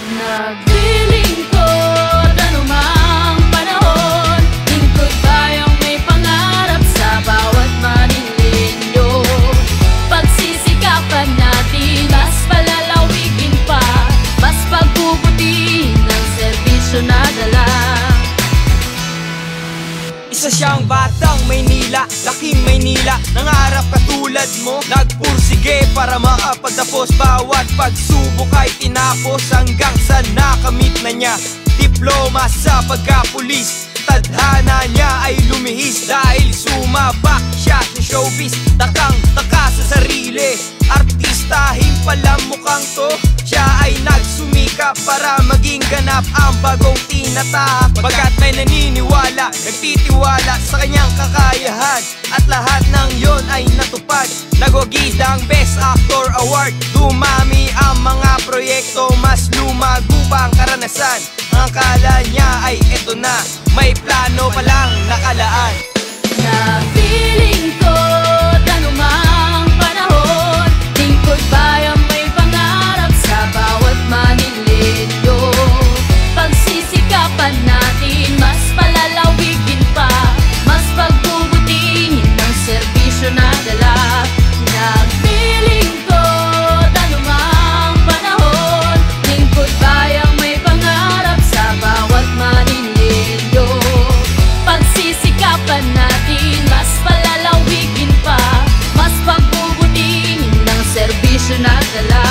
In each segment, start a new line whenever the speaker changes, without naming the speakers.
Naglilingkod anumang panahon, lingkod bayang may pangarap sa bawat maninlinyo. Pagsisikapan natin, mas palalawigin pa, mas pagbubutihin ng serbisyo na dala.
Isa siyang batang Maynila, laking Maynila, nangarap katulad mo, nagpursige para makapagtapos. Bawat pagsubok ay tinapos hanggang sa nakamit na niya diploma sa pagkapulis. Tadhana niya ay lumihis dahil sumabak siya sa showbiz. Takang-taka sa sarili, artistahin pala mukhang to. Siya ay nagsumikap para maging ganap ang bagong tinatahak. Bagat may naniniwala, nagtitiwala sa kanyang kakayahan, at lahat ng yon ay natupad. Nagwagid ang Best Actor Award. Dumami ang mga proyekto, mas lumago pa ang karanasan. Ang akala niya ay eto na, may plano palang nakalaan.
Naglilingkod anumang panahon, lingkod bayang may pangarap sa bawat maninlinyo. Pagsisikapan natin, mas palalawigin pa, mas pagbubutihin ng serbisyo na dala. Naglilingkod anumang panahon, lingkod bayang may pangarap sa bawat maninlinyo. Pagsisikapan natin, mas palalawigin pa, mas pagbubutihin ng serbisyo na dala.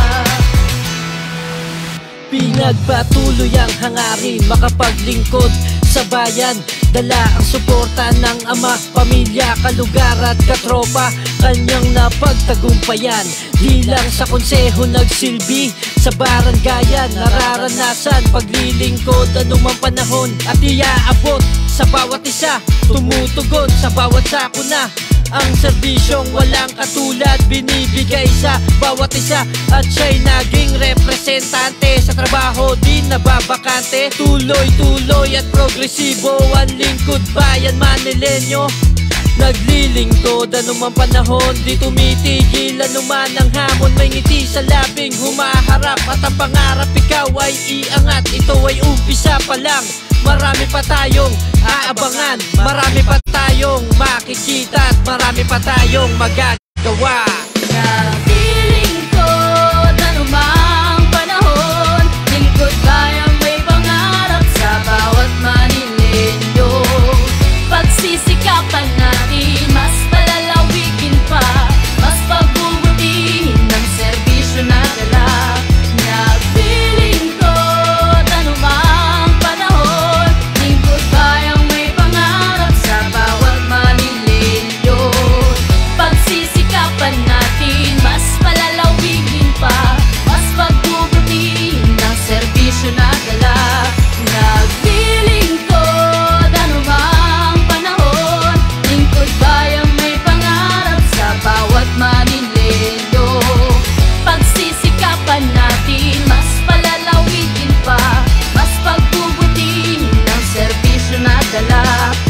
Pinagpatuloy ang hangarin, makapaglingkod sa bayan. Dala ang suporta ng ama, pamilya, kalugar at katropa. Kanyang napagtagumpayan, di lang sa konseho nagsilbi, sa baranggayan nararanasan paglilingkod anumang panahon. At iaabot sa bawat isa, tumutugon sa bawat sakuna. Ang serbisyong walang katulad, binibigay sa bawat isa. At siya'y naging representante sa trabaho, di nababakante. Tuloy-tuloy at progresibo ang lingkod bayan Manileño. Naglilingkod anumang panahon, di tumitigil anuman ang hamon. May ngiti sa labing humaharap, at ang pangarap ikaw ay iangat. Ito ay umpisa pa lang, marami pa tayong aabangan, marami pa tayong makikita, at marami pa tayong magagawa.
Naglilingkod anumang panahon, lingkod bayang may pangarap sa bawat maninlinyo. Pagsisikapan natin, mas palalawigin pa, mas pagbubutihin ng serbisyo na dala. Naglilingkod anumang panahon, lingkod bayang may pangarap sa bawat maninlinyo. Pagsisikapan natin, mas palalawigin pa, mas pagbubutihin ng serbisyo na dala. Naglilingkod anumang panahon, lingkod bayang may pangarap sa bawat maninlinyo. Pagsisikapan natin, mas palalawigin pa, mas pagbubutihin ng serbisyo na dala.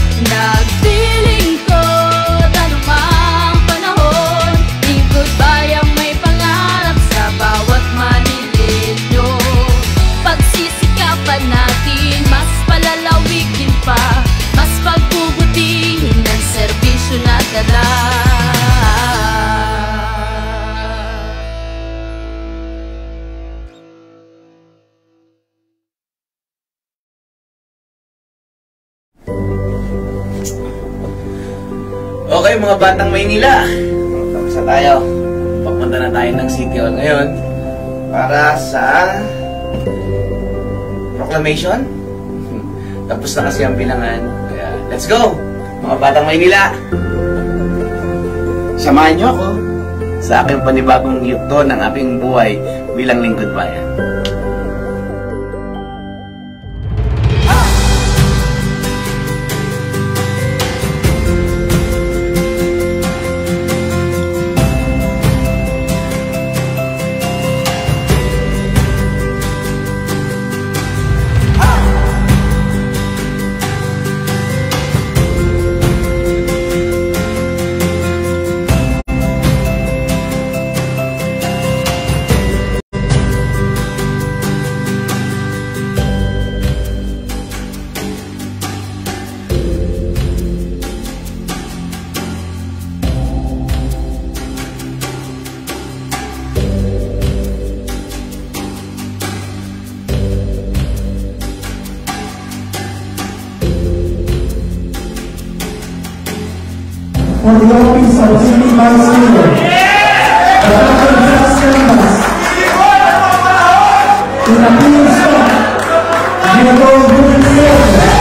Naglilingkod anumang panahon, lingkod bayang may pangarap sa bawat maninlinyo. Pagsisikapan natin, mas palalawigin pa, mas pagbubutihin ng serbisyo na dala.
Okay mga batang Maynila, tapos na tayo. Papunta na tayo ng City Hall ngayon para sa proclamation. Tapos na kasi ang bilangan, kaya let's go mga batang Maynila. Samahan niyo ako sa aking panibagong yugto ng aking buhay bilang lingkod bayan.
for the office of City Vice Mayor. The Dr. Jazz Canvas. To the Queen's Cup, Diego Gutierrez.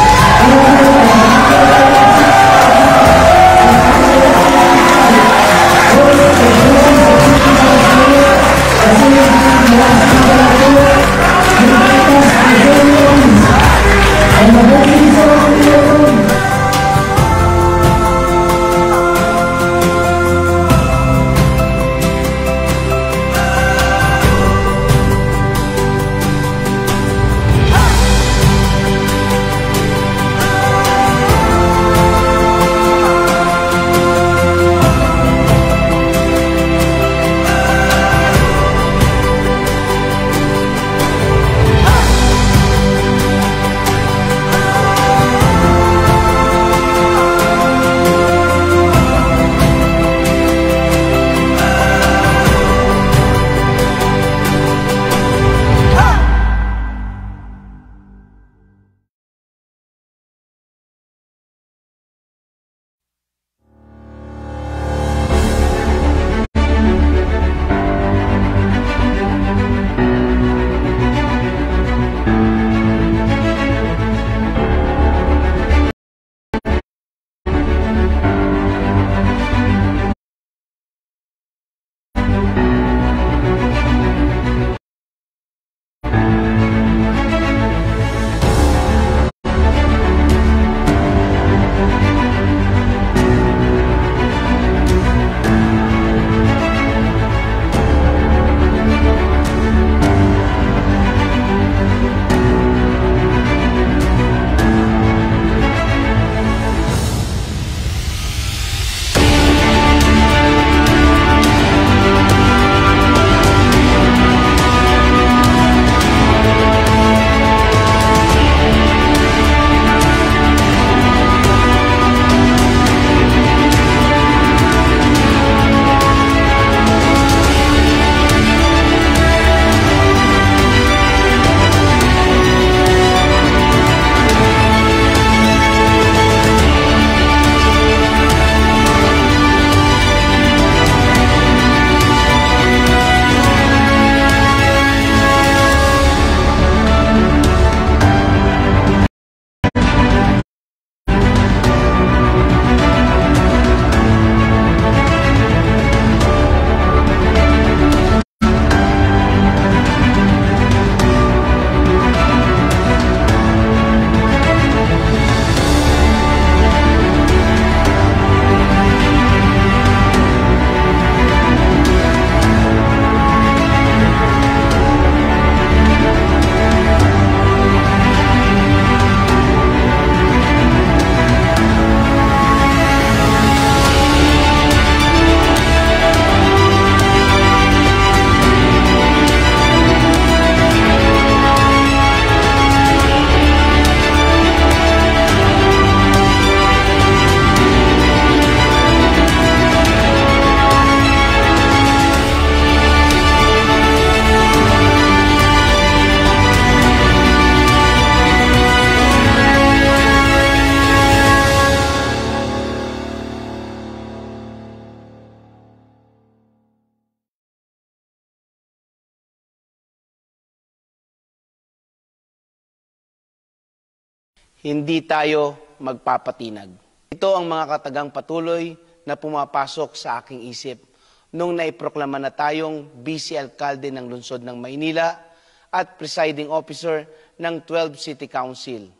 hindi tayo magpapatinag. Ito ang mga katagang patuloy na pumapasok sa aking isip nung naiproklama na tayong vice alkalde ng lungsod ng Maynila at presiding officer ng 12 City Council.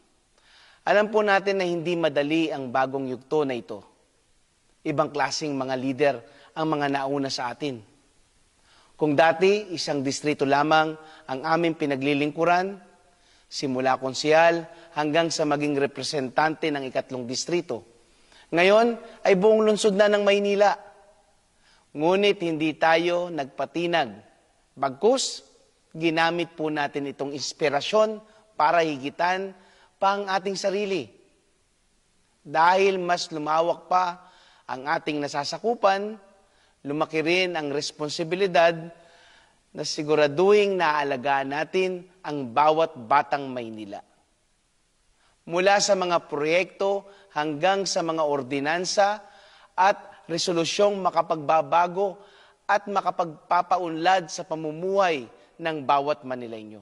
Alam po natin na hindi madali ang bagong yugto na ito. Ibang klaseng mga leader ang mga nauna sa atin. Kung dati isang distrito lamang ang aming pinaglilingkuran, simula konsehal hanggang sa maging representante ng ikatlong distrito. Ngayon ay buong lungsod na ng Maynila. Ngunit hindi tayo nagpatinag. Bagkus, ginamit po natin itong inspirasyon para higitan pa ang ating sarili. Dahil mas lumawak pa ang ating nasasakupan, lumaki rin ang responsibilidad na siguraduhin naalagaan natin ang bawat batang Maynila. Mula sa mga proyekto hanggang sa mga ordinansa at resolusyong makapagbabago at makapagpapaunlad sa pamumuhay ng bawat Manileño.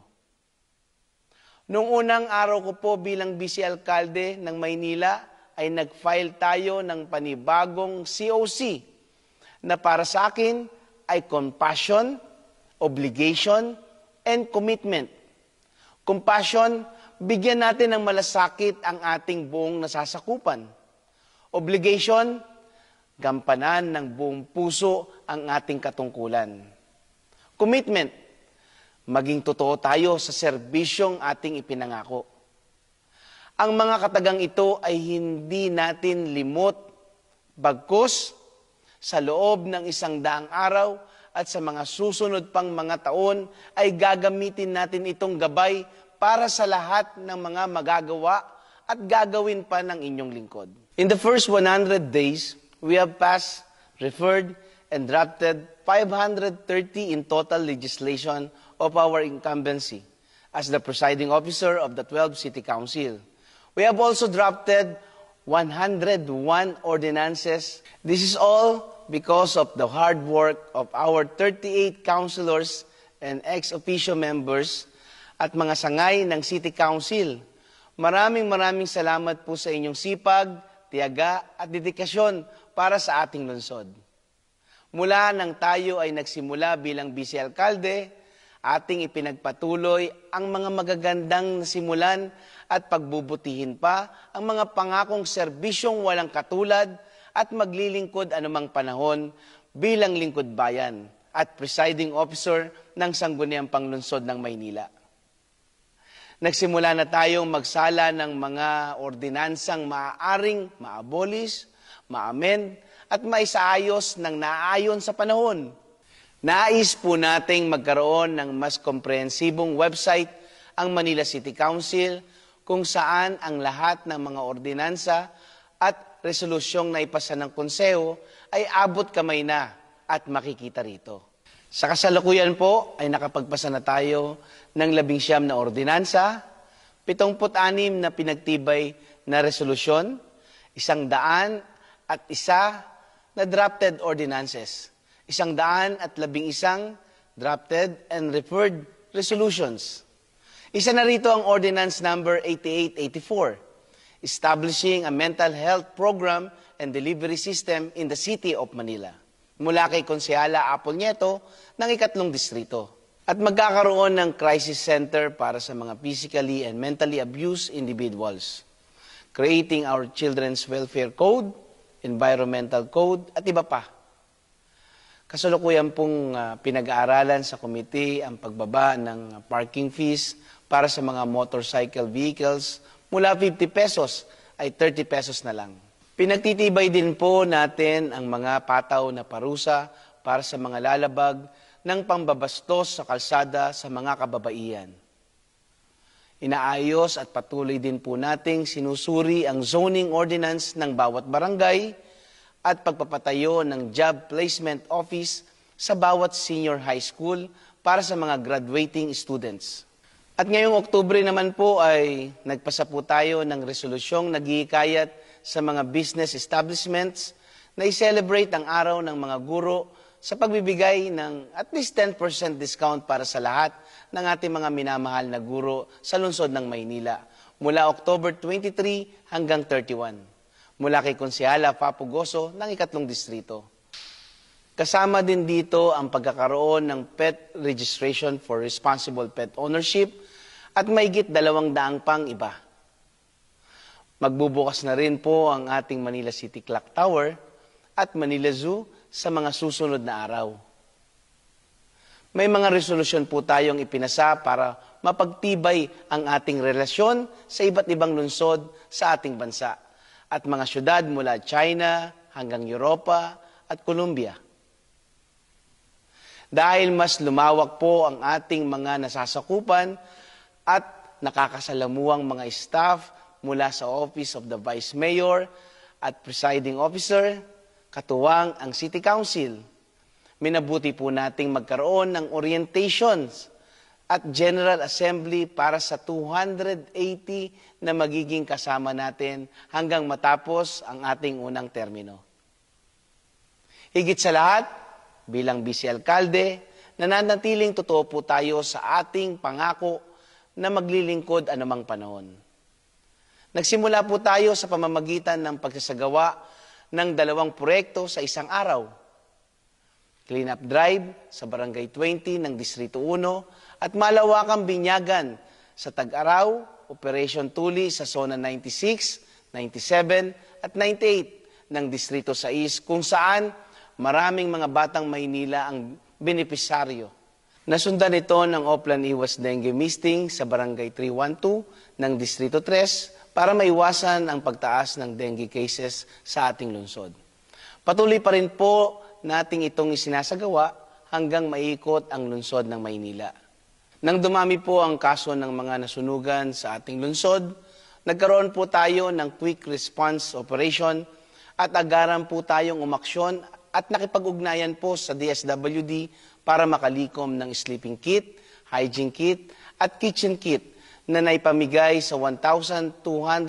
Noong unang araw ko po bilang Vice Alcalde ng Maynila ay nag-file tayo ng panibagong COC na para sa akin ay compassion, obligation, and commitment. Compassion, bigyan natin ng malasakit ang ating buong nasasakupan. Obligation, gampanan ng buong puso ang ating katungkulan. Commitment, maging totoo tayo sa serbisyong ating ipinangako. Ang mga katagang ito ay hindi natin limot, bagkus sa loob ng 100 araw at sa mga susunod pang mga taon ay gagamitin natin itong gabay para sa lahat ng mga magagawa at gagawin pa ng inyong lingkod. In the first 100 days, we have passed, referred, and drafted 530 in total legislation of our incumbency as the presiding officer of the 12 City Council. We have also drafted 101 ordinances. This is all because of the hard work of our 38 councilors and ex-officio members at mga sangay ng City Council. Maraming salamat po sa inyong sipag, tiyaga at dedikasyon para sa ating lungsod. Mula nang tayo ay nagsimula bilang Vice Alcalde, ating ipinagpatuloy ang mga magagandang simulan at pagbubutihin pa ang mga pangakong serbisyong walang katulad at maglilingkod anumang panahon bilang lingkod bayan at presiding officer ng Sangguniang Panglungsod ng Maynila. Nagsimula na tayong magsala ng mga ordinansang maaaring maabolis, ma-amend at maisaayos ng naaayon sa panahon. Nais po nating magkaroon ng mas komprehensibong website ang Manila City Council kung saan ang lahat ng mga ordinansa at resolusyong naipasa ng konseho ay abot kamay na at makikita rito. Sa kasalukuyan po ay nakapagpasa na tayo ng 19 na ordinansa, 76 na pinagtibay na resolusyon, 101 na drafted ordinances, 111 drafted and referred resolutions. Isa na rito ang Ordinance Number 8884, establishing a mental health program and delivery system in the City of Manila, mula kay Konsehala Apol Nieto ng 3 distrito. At magkakaroon ng crisis center para sa mga physically and mentally abused individuals, creating our Children's Welfare Code, Environmental Code, at iba pa. Kasalukuyan pong pinag-aaralan sa komite ang pagbaba ng parking fees para sa mga motorcycle vehicles mula 50 pesos ay 30 pesos na lang. Pinagtitibay din po natin ang mga pataw na parusa para sa mga lalabag ng pambabastos sa kalsada sa mga kababaihan. Inaayos at patuloy din po nating sinusuri ang zoning ordinance ng bawat barangay at pagpapatayo ng job placement office sa bawat senior high school para sa mga graduating students. At ngayong Oktubre naman po ay nagpasa po tayo ng resolusyong naghihikayat sa mga business establishments na i-celebrate ang araw ng mga guro sa pagbibigay ng at least 10% discount para sa lahat ng ating mga minamahal na guro sa lungsod ng Maynila mula October 23 hanggang 31 mula kay Konsehala Papo Goso ng 3 distrito. Kasama din dito ang pagkakaroon ng pet registration for responsible pet ownership at mahigit 200 pang iba. Magbubukas na rin po ang ating Manila City Clock Tower at Manila Zoo sa mga susunod na araw. May mga resolusyon po tayong ipinasa para mapagtibay ang ating relasyon sa iba't ibang lungsod sa ating bansa at mga syudad mula China hanggang Europa at Colombia. Dahil mas lumawak po ang ating mga nasasakupan at nakakasalamuang mga staff mula sa Office of the Vice Mayor at Presiding Officer, katuwang ang City Council, minabuti po nating magkaroon ng orientations at General Assembly para sa 280 na magiging kasama natin hanggang matapos ang ating unang termino. Higit sa lahat, bilang Vice Alcalde, nananatiling totoo po tayo sa ating pangako na maglilingkod anumang panahon. Nagsimula po tayo sa pamamagitan ng pagsasagawa ng 2 proyekto sa isang araw. Cleanup drive sa Barangay 20 ng Distrito 1 at malawakang binyagan sa Tag-Araw, Operation Tuli sa Zona 96, 97 at 98 ng Distrito 6 kung saan maraming mga batang Maynila ang benepisaryo. Nasundan ito ng Oplan Iwas Dengue Misting sa Barangay 312 ng Distrito 3 para maiwasan ang pagtaas ng dengue cases sa ating lungsod. Patuloy pa rin po nating itong isinasagawa hanggang maiikot ang lungsod ng Maynila. Nang dumami po ang kaso ng mga nasunugan sa ating lungsod, nagkaroon po tayo ng quick response operation at agaran po tayong umaksyon at nakipag-ugnayan po sa DSWD para makalikom ng sleeping kit, hygiene kit at kitchen kit na naipamigay sa 1,223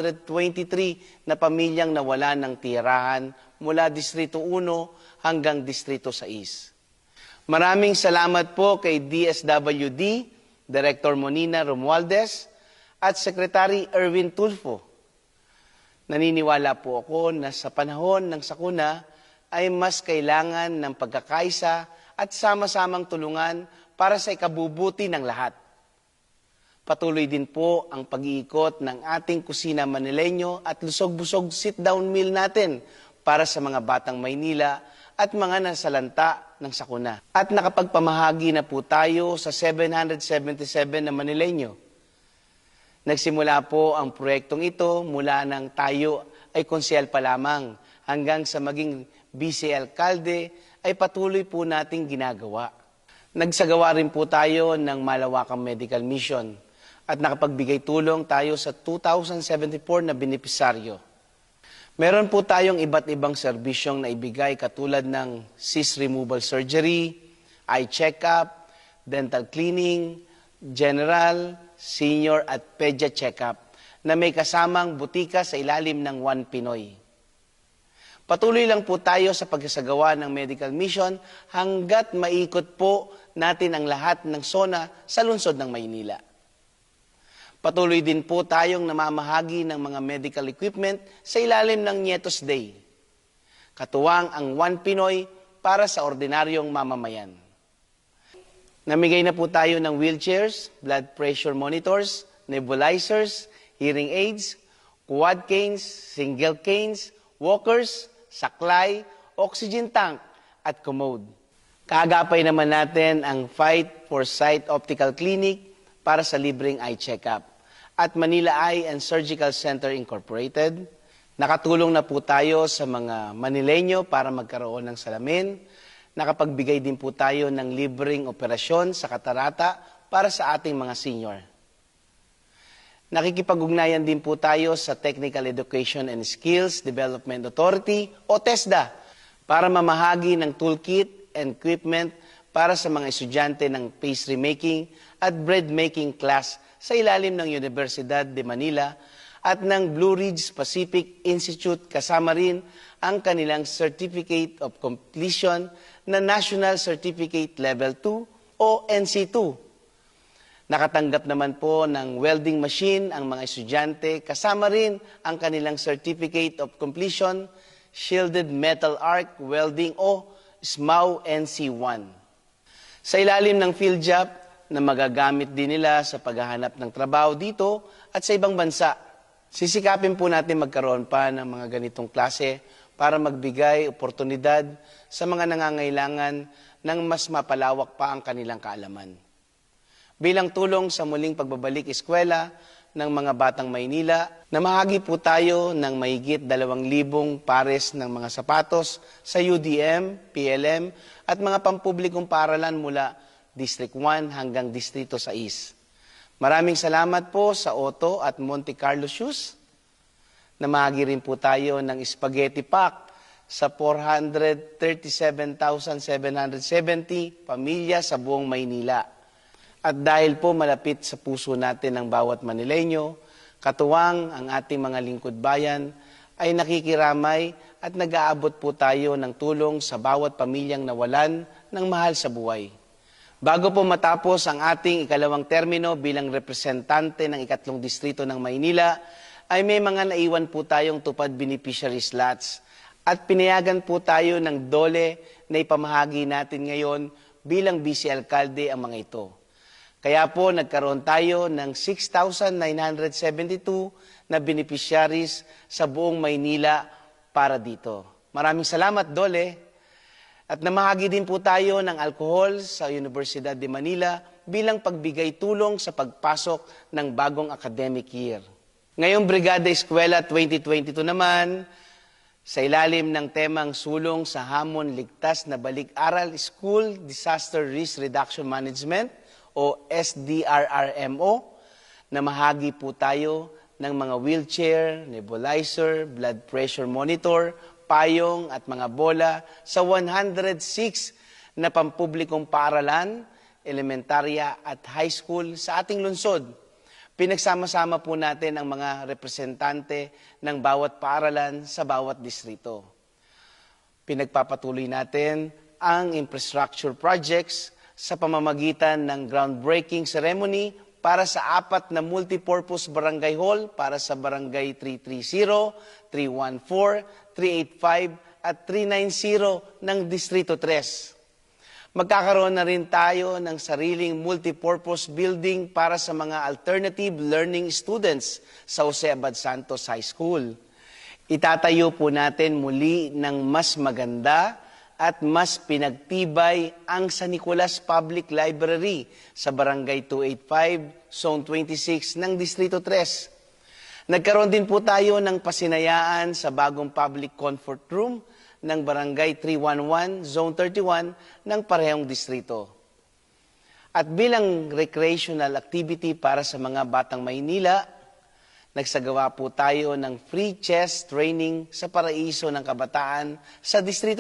na pamilyang nawala ng tirahan mula Distrito 1 hanggang Distrito 6. Maraming salamat po kay DSWD, Director Monina Romualdez at Secretary Erwin Tulfo. Naniniwala po ako na sa panahon ng sakuna ay mas kailangan ng pagkakaisa at sama-samang tulungan para sa ikabubuti ng lahat. Patuloy din po ang pag-iikot ng ating kusina Manileño at lusog-busog sit-down meal natin para sa mga batang Maynila at mga nasalanta ng sakuna. At nakapagpamahagi na po tayo sa 777 na Manileño. Nagsimula po ang proyektong ito mula nang tayo ay konsyel pa lamang hanggang sa maging Vice Alcalde ay patuloy po nating ginagawa. Nagsagawa rin po tayo ng malawakang medical mission at nakapagbigay tulong tayo sa 2,074 na benepisaryo. Meron po tayong iba't ibang serbisyong na ibigay katulad ng cyst removal surgery, eye check-up, dental cleaning, general, senior at pedia check-up na may kasamang butika sa ilalim ng One Pinoy. Patuloy lang po tayo sa pagsasagawa ng medical mission hanggat maikot po natin ang lahat ng zona sa lungsod ng Maynila. Patuloy din po tayong namamahagi ng mga medical equipment sa ilalim ng Nietos Day. Katuwang ang One Pinoy para sa ordinaryong mamamayan. Namigay na po tayo ng wheelchairs, blood pressure monitors, nebulizers, hearing aids, quad canes, single canes, walkers, saklay, oxygen tank, at commode. Kaagapay naman natin ang Fight for Sight Optical Clinic para sa libreng eye check-up at Manila Eye and Surgical Center Incorporated. Nakatulong na po tayo sa mga Manileño para magkaroon ng salamin. Nakapagbigay din po tayo ng libreng operasyon sa katarata para sa ating mga senior. Nakikipag-ugnayan din po tayo sa Technical Education and Skills Development Authority o TESDA para mamahagi ng toolkit and equipment para sa mga estudyante ng pastry making at bread making class sa ilalim ng Universidad de Manila at ng Blue Ridge Pacific Institute kasama rin ang kanilang Certificate of Completion na National Certificate Level 2 o NC2. Nakatanggap naman po ng welding machine ang mga estudyante, kasama rin ang kanilang Certificate of Completion, Shielded Metal Arc Welding o SMAW NC1. Sa ilalim ng field job na magagamit din nila sa paghahanap ng trabaho dito at sa ibang bansa, sisikapin po natin magkaroon pa ng mga ganitong klase para magbigay oportunidad sa mga nangangailangan ng mas mapalawak pa ang kanilang kaalaman. Bilang tulong sa muling pagbabalik eskwela ng mga batang Maynila, namahagi po tayo ng mahigit 2,000 pares ng mga sapatos sa UDM, PLM at mga pampublikong paaralan mula District 1 hanggang Distrito 6. Maraming salamat po sa Otto at Monte Carlo Shoes. Namahagi rin po tayo ng spaghetti pack sa 437,770 pamilya sa buong Maynila. At dahil po malapit sa puso natin ng bawat Manileño, katuwang ang ating mga lingkod bayan ay nakikiramay at nag-aabot po tayo ng tulong sa bawat pamilyang nawalan ng mahal sa buhay. Bago po matapos ang ating ikalawang termino bilang representante ng ikatlong distrito ng Maynila, ay may mga naiwan po tayong tupad beneficiary slots at pinayagan po tayo ng DOLE na ipamahagi natin ngayon bilang vice alkalde ang mga ito. Kaya po nagkaroon tayo ng 6,972 na beneficiaries sa buong Maynila para dito. Maraming salamat, DOLE. At namahagi din po tayo ng alcohol sa Universidad de Manila bilang pagbigay tulong sa pagpasok ng bagong academic year. Ngayong Brigada Eskwela 2022 naman, sa ilalim ng temang sulong sa hamon ligtas na balik-aral School Disaster Risk Reduction Management o SDRRMO, namahagi po tayo ng mga wheelchair, nebulizer, blood pressure monitor, payong at mga bola sa 106 na pampublikong paaralan, elementarya at high school sa ating lungsod. Pinagsama-sama po natin ang mga representante ng bawat paaralan sa bawat distrito. Pinagpapatuloy natin ang infrastructure projects sa pamamagitan ng groundbreaking ceremony para sa 4 na multipurpose barangay hall para sa barangay 330, 314, 385 at 390 ng Distrito 3. Magkakaroon na rin tayo ng sariling multipurpose building para sa mga alternative learning students sa Jose Abad Santos High School. Itatayo po natin muli ng mas maganda at mas pinagtibay ang San Nicolas Public Library sa Barangay 285, Zone 26 ng Distrito 3. Nagkaroon din po tayo ng pasinayaan sa bagong public comfort room ng Barangay 311, Zone 31 ng parehong distrito. At bilang recreational activity para sa mga batang Maynila, nagsagawa po tayo ng free chess training sa Paraiso ng Kabataan sa Distrito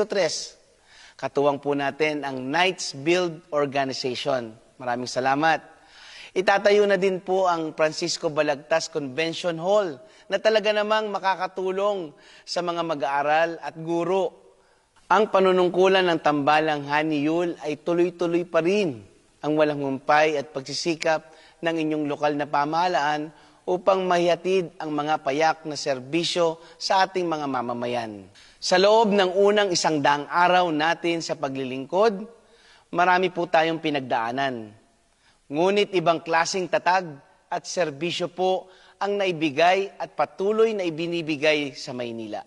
3. Katuwang po natin ang Knights Build Organization. Maraming salamat. Itatayo na din po ang Francisco Balagtas Convention Hall na talaga namang makakatulong sa mga mag-aaral at guro. Ang panunungkulan ng tambalang Honey Yule ay tuloy-tuloy pa rin ang walang humpay at pagsisikap ng inyong lokal na pamahalaan upang mahihatid ang mga payak na serbisyo sa ating mga mamamayan. Sa loob ng unang 100 araw natin sa paglilingkod, marami po tayong pinagdaanan. Ngunit ibang klaseng tatag at serbisyo po ang naibigay at patuloy na ibinibigay sa Maynila.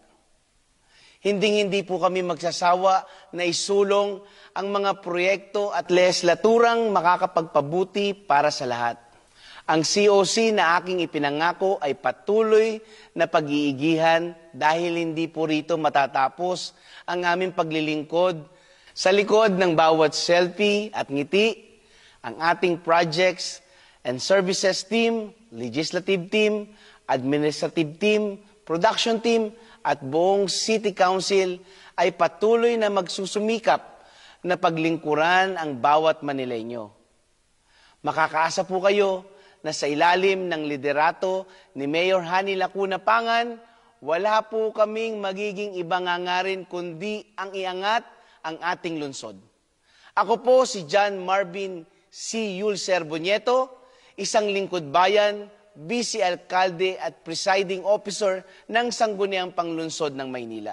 Hinding-hindi po kami magsasawa na isulong ang mga proyekto at legislaturang makakapagpabuti para sa lahat. Ang COC na aking ipinangako ay patuloy na pag-iigihan dahil hindi po rito matatapos ang aming paglilingkod. Sa likod ng bawat selfie at ngiti, ang ating projects and services team, legislative team, administrative team, production team, at buong City Council ay patuloy na magsusumikap na paglingkuran ang bawat Manileño. Makakaasa po kayo na sa ilalim ng liderato ni Mayor Hani Lacuna Pangan, wala po kaming magiging ibang hangarin kundi ang iangat ang ating lungsod. Ako po si John Marvin C. Yulcer Bunieto, isang lingkod bayan, vice alkalde at presiding officer ng Sangguniang Panglunsod ng Maynila.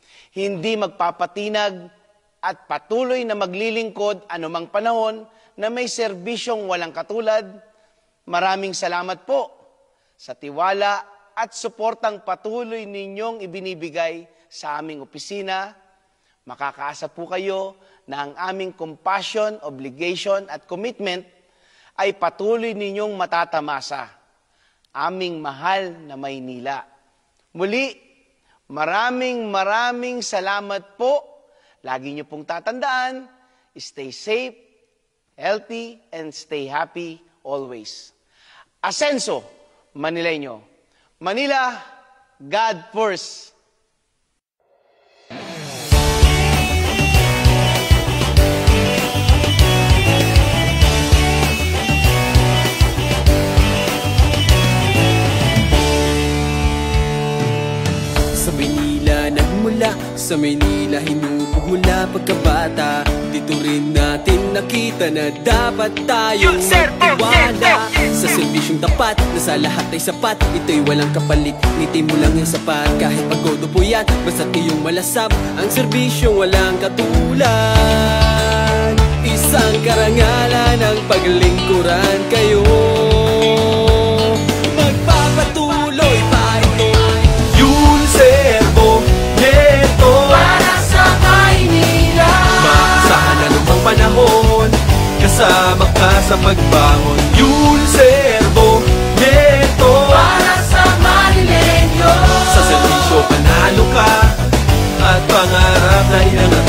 Hindi magpapatinag at patuloy na maglilingkod anumang panahon na may serbisyong walang katulad. Maraming salamat po sa tiwala at suportang patuloy ninyong ibinibigay sa aming opisina. Makakaasa po kayo na ang aming compassion, obligation at commitment ay patuloy ninyong matatamasa. Aming mahal na Maynila. Muli, maraming salamat po. Lagi niyo pong tatandaan, stay safe, healthy, and stay happy always. Asenso, Manileño. Manila, God first.
Sa Manila nagmula sa Maynila, hinubog mula pagkabata. Dito rin natin nakita na dapat tayong magtiwala sa serbisyong tapat, na sa lahat ay sapat. Ito'y walang kapalit, ngiti mo lang yung sapat. Kahit pagod o puyat, basta't iyong malasap, ang serbisyong walang katulad. Isang karangalan ng paglingkuran kayo. Magpapatuloy pa ito, yung serbo neto
Para sa Maynila,
maasahan na lumang panahon, kasama ka sa pagbangon. Yung serbo neto
para sa Manileño.
sa serbisyo panalo ka, at pangarap na ilang